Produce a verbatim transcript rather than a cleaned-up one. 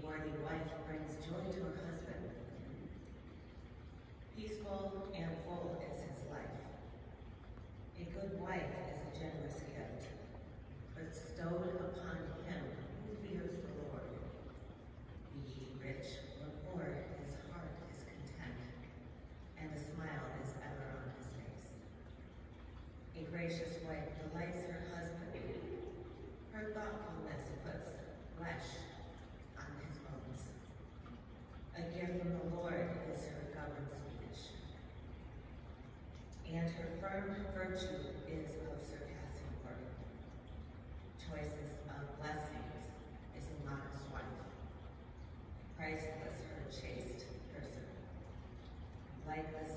worthy wife brings joy to her husband. Peaceful and full is his life. A good wife is a generous gift, bestowed upon him who fears the Lord. Be he rich or poor, his heart is content, and a smile is ever on his face. A gracious wife delights her husband. Her thoughtfulness puts flesh on his bones. A gift from the Lord is her governed speech, and her firm virtue is of surpassing worth. Choices of blessings is a modest wife. Priceless her chaste person. Like the